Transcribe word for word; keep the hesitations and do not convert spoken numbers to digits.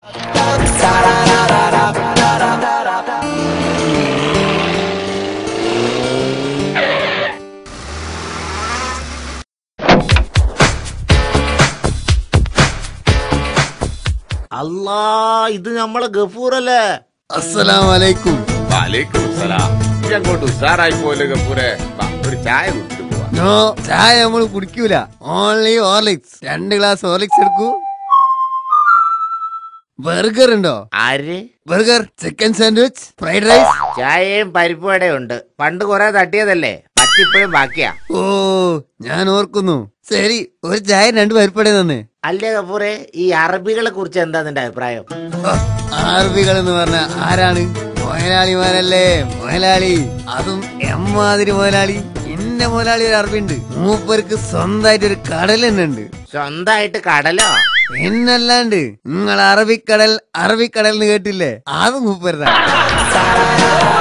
അല്ലാ, ഇത് നമ്മളെ ഗഫൂറല്ലേ? അസ്സലാമലൈക്കും. വലൈക്കും സലാം. അങ്ങോട്ട് ഉഷാറായി പോലെ ഗഫൂറെ, ഒരു ചായ കുടിച്ചു പോവാ. നോ, ചായ നമ്മള് കുടിക്കൂല. Only Horlicks. രണ്ട് ഗ്ലാസ് ഹോർലിക്സ് എടുക്കൂ. ബർഗർ ഉണ്ടോ? ആര്? Burger, chicken sandwich, fried rice. ചായയും പരിപ്പുവടയും ഉണ്ട്. പണ്ട് കൊറേ തട്ടിയതല്ലേ, പറ്റിപ്പോഴും ബാക്കിയാ. ഓ, ഞാൻ ഓർക്കുന്നു. ശരി, ഒരു ചായ രണ്ട് പരിപ്പട തന്നെ. അല്ലേ ഗഫൂറെ, ഈ അറബികളെ കുറിച്ച് എന്താ നിന്റെ അഭിപ്രായം? അറബികൾ എന്ന് പറഞ്ഞ ആരാണ്? മുതലാളിമാരല്ലേ മുതലാളി. അതും എമ്മാതിരി മുതലാളി. ഇന്ന മുതലാളി ഒരു അറബി ഉണ്ട്. മൂപ്പർക്ക് സ്വന്തമായിട്ട് ഒരു കടൽ തന്നെ ഉണ്ട്. സ്വന്തമായിട്ട് കടലോ? പിന്നല്ലാണ്ട്. നിങ്ങൾ അറബിക്കടൽ അറബിക്കടൽ എന്ന് കേട്ടില്ലേ? അത് മൂപ്പരുതാണ്.